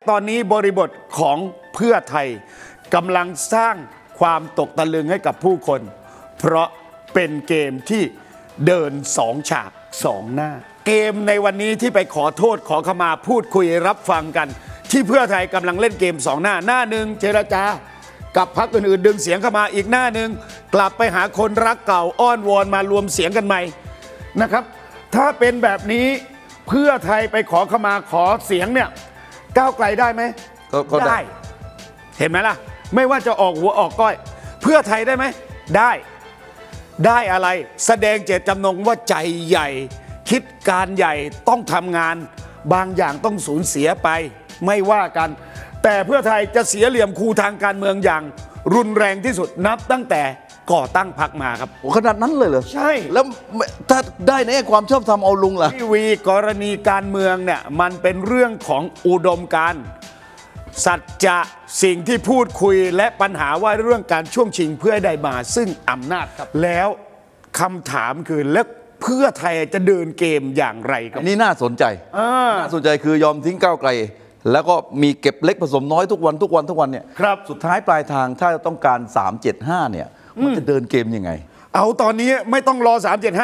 ตอนนี้บริบทของเพื่อไทยกำลังสร้างความตกตะลึงให้กับผู้คนเพราะเป็นเกมที่เดินสองฉากสองหน้าเกมในวันนี้ที่ไปขอโทษขอขมาพูดคุยรับฟังกันที่เพื่อไทยกำลังเล่นเกมสองหน้าหน้าหนึ่งเจรจากับพรรคอื่นๆดึงเสียงเข้ามาอีกหน้าหนึ่งกลับไปหาคนรักเก่าอ้อนวอนมารวมเสียงกันใหม่นะครับถ้าเป็นแบบนี้เพื่อไทยไปขอขมาขอเสียงเนี่ยก้าวไกลได้ไหมก็ได้เห็นไหมล่ะไม่ว่าจะออกหัวออกก้อยเพื่อไทยได้ไหมได้อะไรแสดงเจตจำนงว่าใจใหญ่คิดการใหญ่ต้องทำงานบางอย่างต้องสูญเสียไปไม่ว่ากันแต่เพื่อไทยจะเสียเหลี่ยมคูทางการเมืองอย่างรุนแรงที่สุดนับตั้งแต่ก่อตั้งพรรคมาครับขนาดนั้นเลยเหรอใช่แล้วถ้าได้ในความชอบธรรมเอาลุงล่ะพี่วีกรณีการเมืองเนี่ยมันเป็นเรื่องของอุดมการณ์สัจจะสิ่งที่พูดคุยและปัญหาว่าเรื่องการช่วงชิงเพื่อได้มาซึ่งอำนาจครับแล้วคำถามคือแล้วเพื่อไทยจะเดินเกมอย่างไรครับนี่น่าสนใจคือยอมทิ้งก้าวไกลแล้วก็มีเก็บเล็กผสมน้อยทุกวันเนี่ยครับสุดท้ายปลายทางถ้าต้องการ375เนี่ยมันจะเดินเกมยังไงเอาตอนนี้ไม่ต้องรอ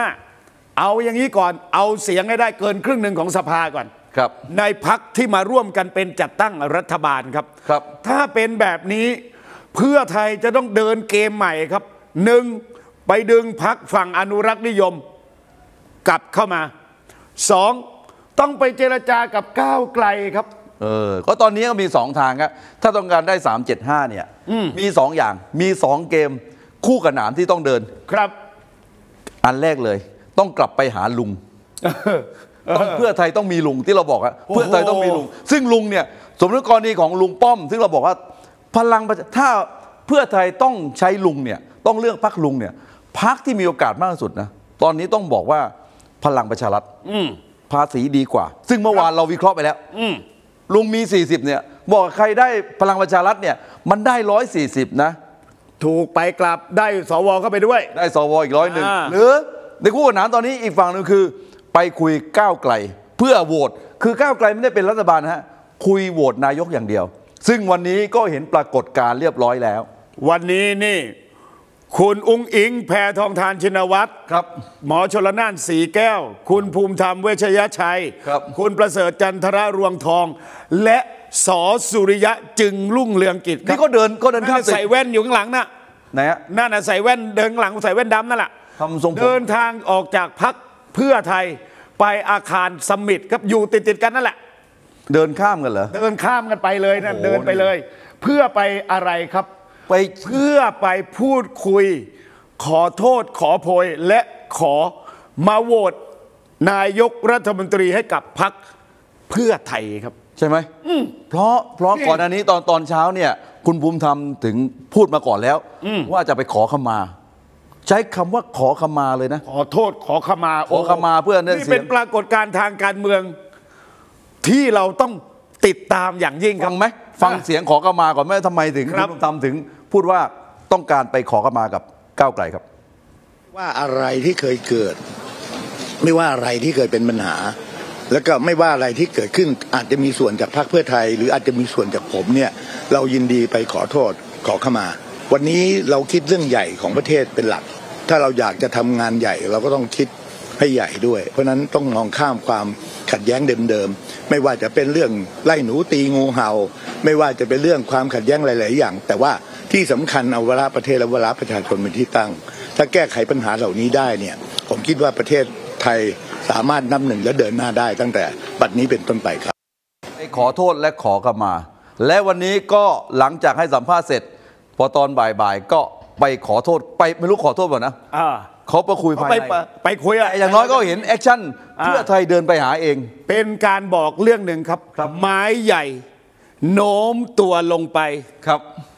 375เอาอย่างนี้ก่อนเอาเสียงให้ได้เกินครึ่งหนึ่งของสภาก่อนครับในพรรคที่มาร่วมกันเป็นจัดตั้งรัฐบาลครับถ้าเป็นแบบนี้เพื่อไทยจะต้องเดินเกมใหม่ครับหนึ่งไปดึงพรรคฝั่งอนุรักษ์นิยมกลับเข้ามาสองต้องไปเจรจากับก้าวไกลครับก็ตอนนี้ก็มี2ทางครับถ้าต้องการได้375เนี่ยมี2อย่างมี2เกมคู่ขนานที่ต้องเดินครับอันแรกเลยต้องกลับไปหาลุงเพื่อไทยต้องมีลุงที่เราบอกอะเพื่อไทยต้องมีลุงซึ่งลุงเนี่ยสมมติกรณีของลุงป้อมซึ่งเราบอกว่าพลังถ้าเพื่อไทยต้องใช้ลุงเนี่ยต้องเลือกพรรคลุงเนี่ยพรรคที่มีโอกาสมากที่สุดนะตอนนี้ต้องบอกว่าพลังประชารัฐภาษีดีกว่าซึ่งเมื่อวานเราวิเคราะห์ไปแล้วลุงมี40เนี่ยบอกใครได้พลังประชารัฐเนี่ยมันได้140นะถูกไปกลับได้สวเข้าไปด้วยได้สวอีก101หรือในคู่ขนานตอนนี้อีกฝั่งหนึ่งคือไปคุยก้าวไกลเพื่อโหวตคือก้าวไกลไม่ได้เป็นรัฐบาลนะฮะคุยโหวตนายกอย่างเดียวซึ่งวันนี้ก็เห็นปรากฏการณ์เรียบร้อยแล้ววันนี้นี่คุณอุ๊งอิงแพทองธารชินวัตรครับหมอชลน่านสีแก้วคุณภูมิธรรมเวชยชัยครับคุณประเสริฐจันทรรวงทองและส.สุริยะจึงรุ่งเรืองกิจนี่ก็เดินข้ามใส่แว่นอยู่ข้างหลังนะไหนฮะนั่นน่ะใส่แว่นเดินหลังใส่แว่นดำนั่นแหละเดินทางออกจากพรรคเพื่อไทยไปอาคารสมิตครับอยู่ติดกันนั่นแหละเดินข้ามกันเหรอเดินข้ามกันไปเลยนั่นเดินไปเลยเพื่อไปอะไรครับไปเพื่อไปพูดคุยขอโทษขอโพยและขอมาโหวตนายกรัฐมนตรีให้กับพรรคเพื่อไทยครับใช่ไหมเพราะก่อนอันนี้ตอนเช้าเนี่ยคุณภูมิธรรมถึงพูดมาก่อนแล้วว่าจะไปขอขมาใช้คำว่าขอขมาเลยนะขอโทษขอขมาเพื่อนี่เป็นปรากฏการณ์ทางการเมืองที่เราต้องติดตามอย่างยิ่งครับฟังเสียงขอขมาก่อนไหมทำไมถึงคุณภูมิธรรมถึงพูดว่าต้องการไปขอขมากับก้าวไกลครับว่าอะไรที่เคยเกิดไม่ว่าอะไรที่เคยเป็นปัญหาแล้วก็ไม่ว่าอะไรที่เกิดขึ้นอาจจะมีส่วนจากพรรคเพื่อไทยหรืออาจจะมีส่วนจากผมเนี่ยเรายินดีไปขอโทษขอขมาวันนี้เราคิดเรื่องใหญ่ของประเทศเป็นหลักถ้าเราอยากจะทำงานใหญ่เราก็ต้องคิดให้ใหญ่ด้วยเพราะนั้นต้องมองข้ามความขัดแย้งเดิมๆไม่ว่าจะเป็นเรื่องไล่หนูตีงูเห่าไม่ว่าจะเป็นเรื่องความขัดแย้งหลายๆอย่างแต่ว่าที่สำคัญเอาวาระประเทศและวาระประชาชนเป็นที่ตั้งถ้าแก้ไขปัญหาเหล่านี้ได้เนี่ยผมคิดว่าประเทศไทยสามารถนับหนึ่งและเดินหน้าได้ตั้งแต่บัดนี้เป็นต้นไปครับขอโทษและขอขมาและวันนี้ก็หลังจากให้สัมภาษณ์เสร็จพอตอนบ่ายก็ไปขอโทษไปไม่รู้ขอโทษป่ะนะเขาไปคุยภายในไปคุยอย่างน้อยก็เห็นแอคชั่นเพื่อไทยเดินไปหาเองเป็นการบอกเรื่องหนึ่งครับไม้ใหญ่โน้มตัวลงไปครับ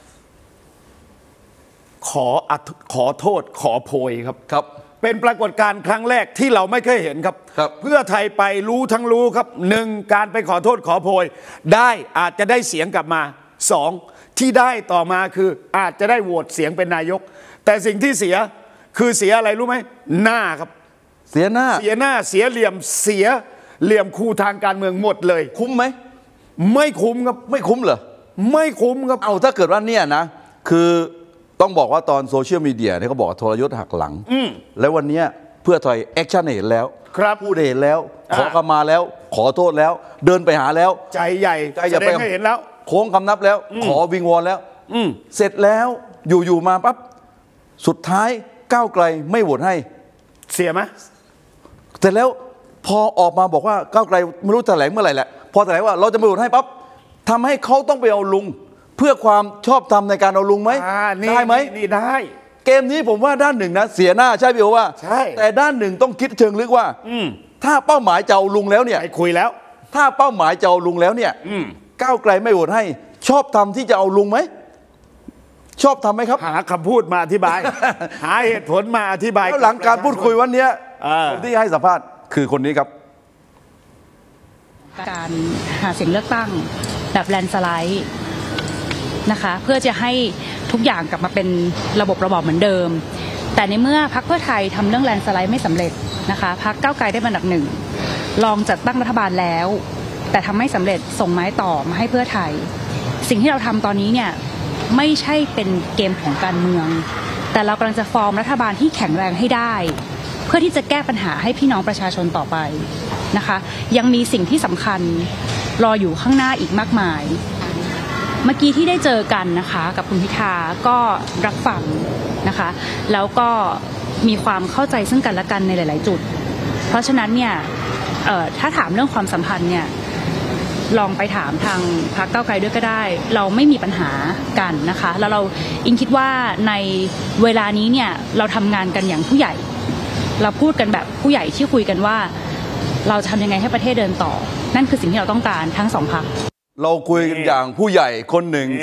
ขอโทษขอโพยครับเป็นปรากฏการณ์ครั้งแรกที่เราไม่เคยเห็นครับเพื่อไทยไปรู้ทั้งรู้ครับหนึ่งการไปขอโทษขอโพยได้อาจจะได้เสียงกลับมาสองที่ได้ต่อมาคืออาจจะได้โหวตเสียงเป็นนายกแต่สิ่งที่เสียคือเสียอะไรรู้ไหมหน้าครับเสียหน้าเสียเหลี่ยมเสียเหลี่ยมคู่ทางการเมืองหมดเลยคุ้มไหมไม่คุ้มครับไม่คุ้มเหรอไม่คุ้มครับเอาถ้าเกิดว่าเนี่ยนะคือต้องบอกว่าตอนโซเชียลมีเดียเนี่ยเขาบอกว่าทรยศหักหลังแล้ววันนี้เพื่อไทยแอคชั่นเห็นแล้วครับพูดเห็นแล้วขอขมาแล้วขอโทษแล้ว เดินไปหาแล้วใจใหญ่ใจอย่าแสดไปงให้เห็นแล้วโค้งคำนับแล้ว ขอวิงวอนแล้วเสร็จแล้วอยู่มาปั๊บสุดท้ายก้าวไกลไม่โหวตให้เสียไหมเสร็จแล้วพอออกมาบอกว่าก้าวไกลไม่รู้แถลงเมื่อไหร่แหละพอแถลงว่าเราจะไม่โหวตให้ปั๊บทำให้เขาต้องไปเอาลุง เพื่อความชอบธรรมในการเอาลุงไหมได้ไหมนี่ได้เกมนี้ผมว่าด้านหนึ่งนะเสียหน้าใช่พี่โอว่าใช่แต่ด้านหนึ่งต้องคิดเชิงลึกว่าถ้าเป้าหมายจะเอาลุงแล้วเนี่ยไปคุยแล้วถ้าเป้าหมายจะเอาลุงแล้วเนี่ยก้าวไกลไม่โหวตให้ ชอบทำที่จะเอาลุงไหมชอบทำไหมครับหาคำพูดมาอธิบาย หาเหตุผลมาอธิบายแล้วหลังการพูดคุยวันนี้าคนที่ให้สัมภาษณ์คือคนนี้ครับการหาเสียงเลือกตั้งแบบแลนด์สไลด์นะคะเพื่อจะให้ทุกอย่างกลับมาเป็นระบบระบอบเหมือนเดิมแต่ในเมื่อพรรคเพื่อไทยทำเรื่องแลนด์สไลด์ไม่สำเร็จนะคะพรรคก้าวไกลได้อันดับหนึ่งลองจัดตั้งรัฐบาลแล้วแต่ทำไม่สำเร็จส่งไม้ต่อมาให้เพื่อไทยสิ่งที่เราทำตอนนี้เนี่ยไม่ใช่เป็นเกมของการเมืองแต่เรากำลังจะฟอร์มรัฐบาลที่แข็งแรงให้ได้เพื่อที่จะแก้ปัญหาให้พี่น้องประชาชนต่อไปนะคะยังมีสิ่งที่สำคัญรออยู่ข้างหน้าอีกมากมายเมื่อกี้ที่ได้เจอกันนะคะกับคุณพิธาก็รับฟังนะคะแล้วก็มีความเข้าใจซึ่งกันและกันในหลายๆจุดเพราะฉะนั้นเนี่ยถ้าถามเรื่องความสัมพันธ์เนี่ยลองไปถามทางพรรคก้าวไกลด้วยก็ได้เราไม่มีปัญหากันนะคะแล้วเราอิงคิดว่าในเวลานี้เนี่ยเราทำงานกันอย่างผู้ใหญ่เราพูดกันแบบผู้ใหญ่ที่คุยกันว่าเราจะทำยังไงให้ประเทศเดินต่อนั่นคือสิ่งที่เราต้องการทั้งสองพรรคเราคุยกันอย่างผู้ใหญ่คนหนึ่ง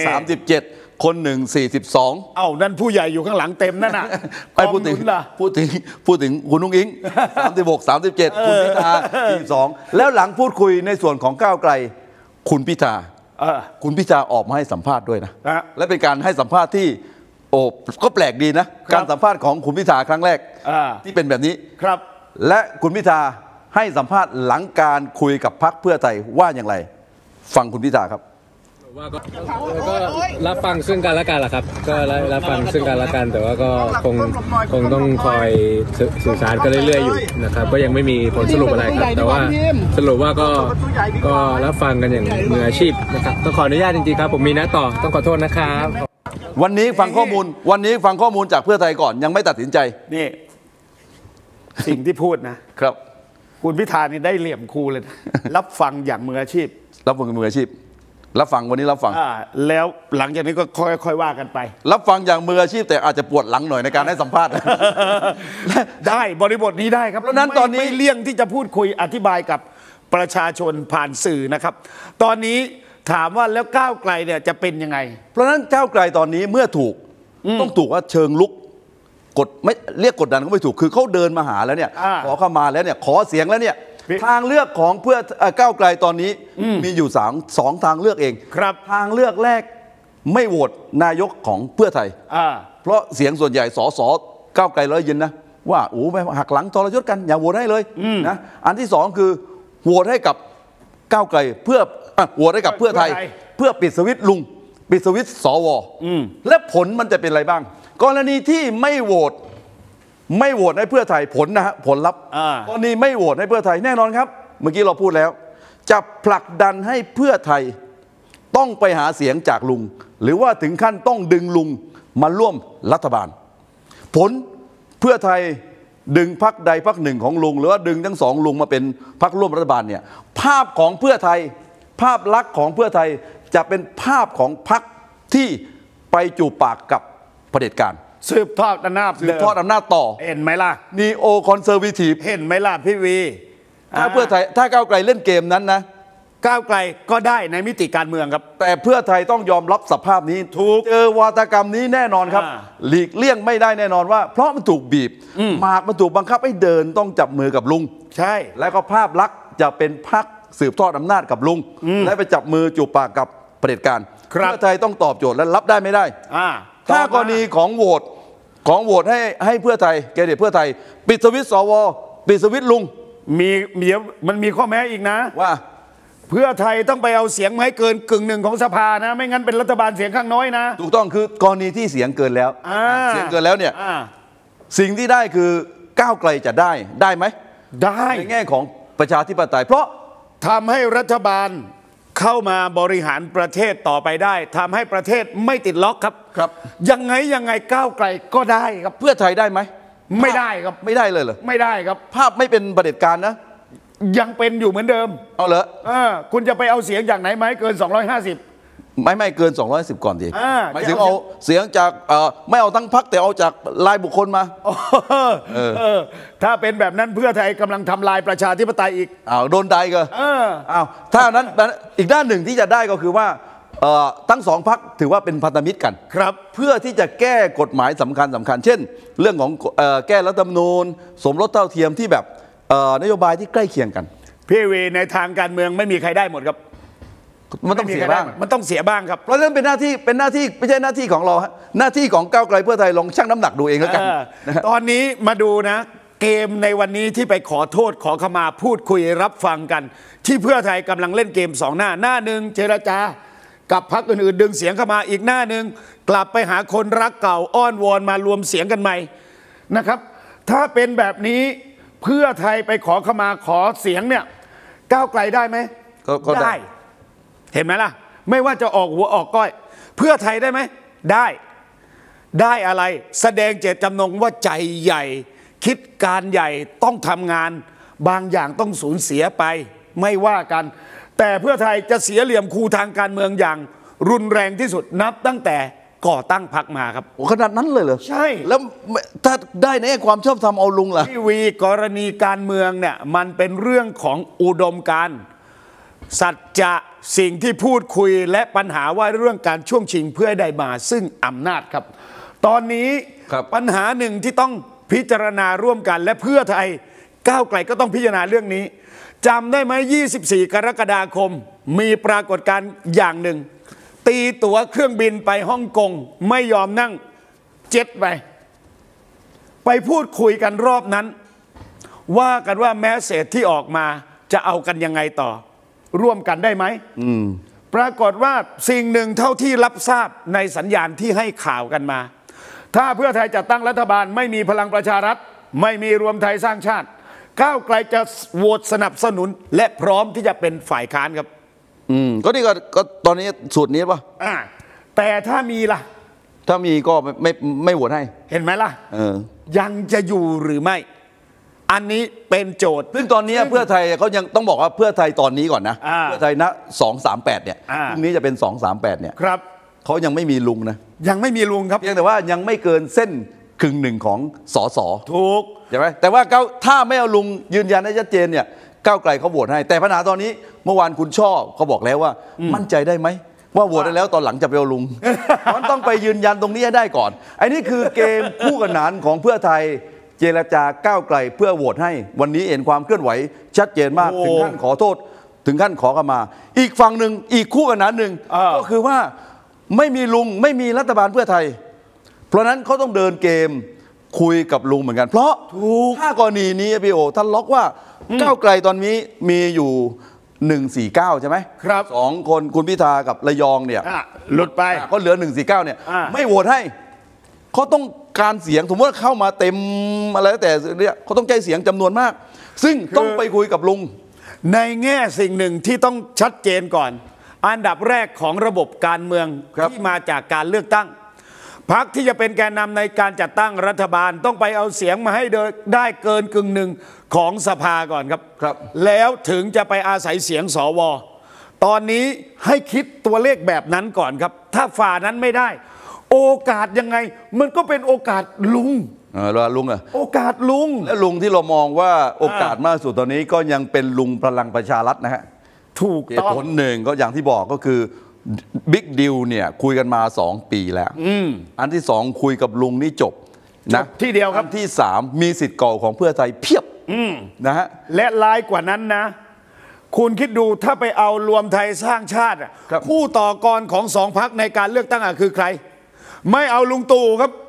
37คนหนึ่ง42 เอ้านั่นผู้ใหญ่อยู่ข้างหลังเต็มนั่นน่ะไปพูดถึงคุณนุ้งอิง36 37คุณพิธา42แล้วหลังพูดคุยในส่วนของก้าวไกลคุณพิธาคุณพิธาออกมาให้สัมภาษณ์ด้วยนะและเป็นการให้สัมภาษณ์ที่โอ้ก็แปลกดีนะการสัมภาษณ์ของคุณพิธาครั้งแรกที่เป็นแบบนี้ครับและคุณพิธาให้สัมภาษณ์หลังการคุยกับพรรคเพื่อไทยว่าอย่างไรฟังคุณพิธาครับว่าก็รับฟังซึ่งกันและกันแหละครับก็รับฟังซึ่งกันและกันแต่ว่าก็คงต้องคอยสื่อสารกันเรื่อยๆอยู่นะครับก็ยังไม่มีผลสรุปอะไรครับแต่ว่าสรุปว่าก็รับฟังกันอย่างมืออาชีพนะครับต้องขออนุญาตจริงๆครับผมมีนัดต่อต้องขอโทษนะครับวันนี้ฟังข้อมูลจากเพื่อไทยก่อนยังไม่ตัดสินใจนี่สิ่งที่พูดนะครับคุณพิธานี่ได้เหลี่ยมครูเลยรับฟังอย่างมืออาชีพรับฟังมืออาชีพรับฟังวันนี้รับฟังแล้วหลังจากนี้ก็ค่อยๆว่ากันไปรับฟังอย่างมืออาชีพแต่อาจจะปวดหลังหน่อยในการให้สัมภาษณ์ได้บริบทนี้ได้ครับเพราะนั้นตอนนี้ไม่เลี่ยงที่จะพูดคุยอธิบายกับประชาชนผ่านสื่อนะครับตอนนี้ถามว่าแล้วก้าวไกลเนี่ยจะเป็นยังไงเพราะนั้นก้าวไกลตอนนี้เมื่อต้องถูกว่าเชิงลุกกดไม่เรียกกดดันก็ไม่ถูกคือเขาเดินมาหาแล้วเนี่ยขอเข้ามาแล้วเนี่ยขอเสียงแล้วเนี่ยทางเลือกของเพื่อก้าวไกลตอนนี้มีอยู่สองทางเลือกเองครับทางเลือกแรกไม่โหวตนายกของเพื่อไทยเพราะเสียงส่วนใหญ่สสก้าวไกลร้อยยินนะว่าโอ้ไปหักหลังทรยศกันอย่าโหวตให้เลยนะอันที่สองคือโหวตให้กับก้าวไกลเพื่อโหวตให้กับเพื่อไทยเพื่อปิดสวิตช์ลุงปิดสวิตช์สวและผลมันจะเป็นอะไรบ้างกรณีที่ไม่โหวตให้เพื่อไทยผลนะฮะผลลัพธ์กรณีไม่โหวตให้เพื่อไทยแน่นอนครับเมื่อกี้เราพูดแล้วจะผลักดันให้เพื่อไทยต้องไปหาเสียงจากลุงหรือว่าถึงขั้นต้องดึงลุงมาร่วมรัฐบาลผลเพื่อไทยดึงพรรคใดพรรคหนึ่งของลุงหรือว่าดึงทั้งสองลุงมาเป็นพรรคร่วมรัฐบาลเนี่ยภาพของเพื่อไทยภาพลักษณ์ของเพื่อไทยจะเป็นภาพของพรรคที่ไปจูบปากกับเผด็จการสืบทอดอำนาจต่อเห็นไหมล่ะนีโอคอนเซอร์วีทีฟเห็นไหมล่ะพี่วีถ้าเพื่อไทยถ้าก้าวไกลเล่นเกมนั้นนะก้าวไกลก็ได้ในมิติการเมืองครับแต่เพื่อไทยต้องยอมรับสภาพนี้ถูกเจอวาทกรรมนี้แน่นอนครับหลีกเลี่ยงไม่ได้แน่นอนว่าเพราะมันถูกบีบหมากมันถูกบังคับให้เดินต้องจับมือกับลุงใช่แล้วก็ภาพลักษณ์จะเป็นพรรคสืบทอดอำนาจกับลุงและไปจับมือจูบปากกับเผด็จการเพื่อไทยต้องตอบโจทย์และรับได้ไม่ได้ถ้ากรณีของโหวตให้เพื่อไทยแกเด็ดเพื่อไทยปิดสวิตช์สวปิดสวิตช์ลุงมันมีข้อแม้อีกนะว่าเพื่อไทยต้องไปเอาเสียงมาให้เกิน1/2ของสภานะ ไม่งั้นเป็นรัฐบาลเสียงข้างน้อยนะถูกต้องคือกรณีที่เสียงเกินแล้วเสียงเกินแล้วเนี่ยสิ่งที่ได้คือก้าวไกลจะได้ไหมได้ในแง่ของประชาธิปไตยเพราะทำให้รัฐบาลเข้ามาบริหารประเทศต่อไปได้ทำให้ประเทศไม่ติดล็อกครับยังไงก้าวไกลก็ได้ครับเพื่อไทยได้ไหมไม่ได้ครับไม่ได้เลยเหรอไม่ได้ครับภาพไม่เป็นเผด็จการนะยังเป็นอยู่เหมือนเดิมเอาเหรอคุณจะไปเอาเสียงจากไหนไหมเกิน250 ไม่เกิน210ก่อนดิหมายถึงเอาเสียงจากไม่เอาทั้งพรรคแต่เอาจากรายบุคคลมาถ้าเป็นแบบนั้นเพื่อไทยกำลังทำลายประชาธิปไตยอีกโดนได้ก็ถ้านั้นอีกด้านหนึ่งที่จะได้ก็คือว่าทั้งสองพรรคถือว่าเป็นพันธมิตรกันครับเพื่อที่จะแก้กฎหมายสำคัญเช่นเรื่องของแก้รัฐธรรมนูญสมรสเท่าเทียมที่แบบนโยบายที่ใกล้เคียงกันพี่วีในทางการเมืองไม่มีใครได้หมดครับมันต้องเสียบ้างมันต้องเสียบ้างครับเพราะฉะนั้นเป็นหน้าที่ไม่ใช่หน้าที่ของเราหน้าที่ของก้าวไกลเพื่อไทยลองชั่งน้ำหนักดูเองแล้วกันตอนนี้มาดูนะเกมในวันนี้ที่ไปขอโทษขอขมาพูดคุยรับฟังกันที่เพื่อไทยกำลังเล่นเกม2หน้าหนึ่งเจรจากับพรรคอื่นๆดึงเสียงเข้ามาอีกหน้าหนึ่งกลับไปหาคนรักเก่าอ้อนวอนมารวมเสียงกันใหม่นะครับถ้าเป็นแบบนี้เพื่อไทยไปขอขมาขอเสียงเนี่ยก้าวไกลได้ไหมก็ได้เห็นไหมล่ะไม่ว่าจะออกหัวออกก้อยเพื่อไทยได้ไหมได้อะไรแสดงเจตจำนงว่าใจใหญ่คิดการใหญ่ต้องทำงานบางอย่างต้องสูญเสียไปไม่ว่ากันแต่เพื่อไทยจะเสียเหลี่ยมคูทางการเมืองอย่างรุนแรงที่สุดนับตั้งแต่ก่อตั้งพรรคมาครับขนาดนั้นเลยเหรอใช่แล้วถ้าได้ในความชอบธรรมเอาลุงล่ะพี่วีกรณีการเมืองเนี่ยมันเป็นเรื่องของอุดมการณ์สัจจะสิ่งที่พูดคุยและปัญหาว่าเรื่องการช่วงชิงเพื่อได้มาซึ่งอำนาจครับตอนนี้ปัญหาหนึ่งที่ต้องพิจารณาร่วมกันและเพื่อไทยก้าวไกลก็ต้องพิจารณาเรื่องนี้จำได้ไหม24 กรกฎาคมมีปรากฏการณ์อย่างหนึ่งตีตั๋วเครื่องบินไปฮ่องกงไม่ยอมนั่งเจ็ตไปพูดคุยกันรอบนั้นว่ากันว่าแม้เศษที่ออกมาจะเอากันยังไงต่อร่วมกันได้ไหมปรากฏว่าสิ่งหนึ่งเท่าที่รับทราบในสัญญาณที่ให้ข่าวกันมาถ้าเพื่อไทยจะตั้งรัฐบาลไม่มีพลังประชารัฐไม่มีรวมไทยสร้างชาติก้าวไกลจะโหวตสนับสนุนและพร้อมที่จะเป็นฝ่ายค้านครับก็นี่ก็ตอนนี้สูตรนี้ป่ะแต่ถ้ามีล่ะถ้ามีก็ไม่โหวตให้เห็นไหมล่ะยังจะอยู่หรือไม่อันนี้เป็นโจทย์ซึ่งตอนนี้เพื่อไทยเขายังต้องบอกว่าเพื่อไทยตอนนี้ก่อนนะเพื่อไทยนะ238เนี่ยพรุ่งนี้จะเป็น238เนี่ยครับเขายังไม่มีลุงนะยังไม่มีลุงครับเพียงแต่ว่ายังไม่เกินเส้น1/2ของสสถูกใช่ไหมแต่ว่าถ้าไม่เอาลุงยืนยันให้ชัดเจนเนี่ยก้าวไกลเขาโหวตให้แต่ปัญหาตอนนี้เมื่อวานคุณช่อเขาบอกแล้วว่ามั่นใจได้ไหมว่าโหวตได้แล้วตอนหลังจะไปเอาลุงมันต้องไปยืนยันตรงนี้ให้ได้ก่อนไอ้นี่คือเกมคู่ขนานของเพื่อไทยเจรจาก้าวไกลเพื่อโหวตให้วันนี้เห็นความเคลื่อนไหวชัดเจนมากถึงขั้นขอโทษถึงขั้นขอขมาอีกฝั่งหนึ่งอีกคู่ขนานหนึ่งก็คือว่าไม่มีลุงไม่มีรัฐบาลเพื่อไทยเพราะนั้นเขาต้องเดินเกมคุยกับลุงเหมือนกันเพราะถ้ากรณีนี้พี่โอท่านล็อกว่าก้าวไกลตอนนี้มีอยู่149ใช่ไหมครับ 2คนคุณพิธากับระยองเนี่ยหลุดไปก็เหลือ149เนี่ยไม่โหวตให้เขาต้องการเสียงสมมติว่าเข้ามาเต็มอะไรแต่เนี่ยเขาต้องใจเสียงจำนวนมากซึ่งต้องไปคุยกับลุงในแง่สิ่งหนึ่งที่ต้องชัดเจนก่อนอันดับแรกของระบบการเมืองที่มาจากการเลือกตั้งพรรคที่จะเป็นแกนนำในการจัดตั้งรัฐบาลต้องไปเอาเสียงมาให้ได้เกิน1/2ของสภาก่อนครับแล้วถึงจะไปอาศัยเสียงสวตอนนี้ให้คิดตัวเลขแบบนั้นก่อนครับถ้าฝ่านั้นไม่ได้โอกาสยังไงมันก็เป็นโอกาสลุงลุงอะโอกาสลุงและลุงที่เรามองว่าโอกาสมากสุดตอนนี้ก็ยังเป็นลุงพลังประชารัฐนะฮะถูกต้องผลหนึ่งก็อย่างที่บอกก็คือบิ๊กดิวเนี่ยคุยกันมา2 ปีแล้วอันที่2คุยกับลุงนี่จบนะที่เดียวครับที่3มีสิทธิ์เก่าของเพื่อไทยเพียบนะฮะและร้ายกว่านั้นนะคุณคิดดูถ้าไปเอารวมไทยสร้างชาติคู่ต่อกรของ2 พรรคในการเลือกตั้งคือใครไม่เอาลุงตู่ครับ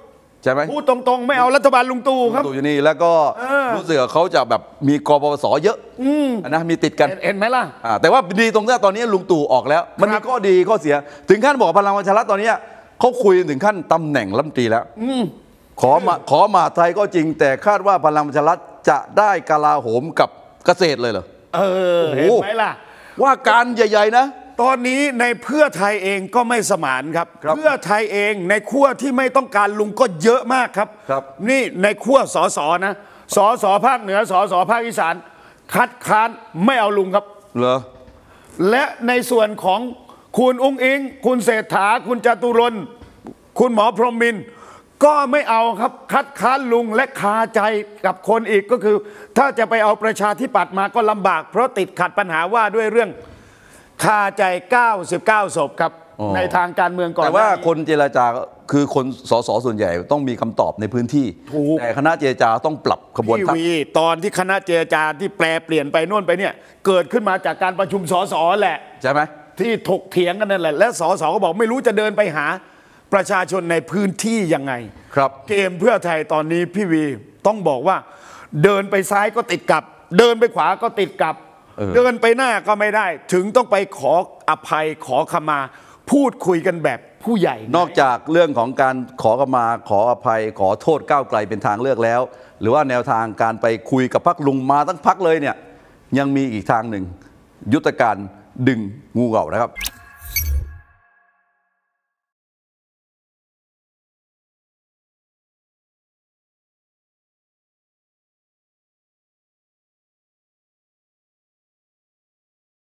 ใช่ไหมพูดตรงๆไม่เอารัฐบาลลุงตู่ครับตู่อยู่นี่แล้วก็รู้สึกเขาจะแบบมีกปปสเยอะนะมีติดกันเห็นไหมล่ะแต่ว่าดีตรงนี้ตอนนี้ลุงตู่ออกแล้ว มันมีข้อดีข้อเสีย ถึงขั้นบอกพลังประชารัฐตอนนี้เขาคุยถึงขั้นตำแหน่งรัฐมนตรีแล้วขอมาไทยก็จริง แต่คาดว่าพลังประชารัฐจะได้กลาโหมกับเกษตรเลยเหรอเห็นไหมล่ะว่าการใหญ่ๆนะตอนนี้ในเพื่อไทยเองก็ไม่สมานครับเพื่อไทยเองในขั้วที่ไม่ต้องการลุงก็เยอะมากครับนี่ในขั้วสสนะสสภาคเหนือสสภาคอีสานคัดค้านไม่เอาลุงครับเหรอและในส่วนของคุณอุ้งอิงคุณเศรษฐาคุณจตุรนต์คุณหมอพรหมินทร์ก็ไม่เอาครับคัดค้านลุงและคาใจกับคนอีกก็คือถ้าจะไปเอาประชาธิปัตย์มาก็ลำบากเพราะติดขัดปัญหาว่าด้วยเรื่องคาใจ99ศพครับในทางการเมืองก่อนแต่ว่าคนเจรจาคือคนสสส่วนใหญ่ต้องมีคำตอบในพื้นที่แต่คณะเจรจาต้องปรับขบวนทัพตอนที่คณะเจรจาที่แปลเปลี่ยนไปโน่นไปเนี่ยเกิดขึ้นมาจากการประชุมสสแหละใช่ไหมที่ถกเถียงกันนั่นแหละและสสก็บอกไม่รู้จะเดินไปหาประชาชนในพื้นที่ยังไงครับเกมเพื่อไทยตอนนี้พี่วีต้องบอกว่าเดินไปซ้ายก็ติดกับเดินไปขวาก็ติดกับเดินไปหน้าก็ไม่ได้ถึงต้องไปขออภัยขอขมาพูดคุยกันแบบผู้ใหญ่นอกจากเรื่องของการขอขมาขออภัยขอโทษก้าวไกลเป็นทางเลือกแล้วหรือว่าแนวทางการไปคุยกับพรรคลุงมาตั้งพรรคเลยเนี่ยยังมีอีกทางหนึ่งยุทธการดึงงูเห่านะครับ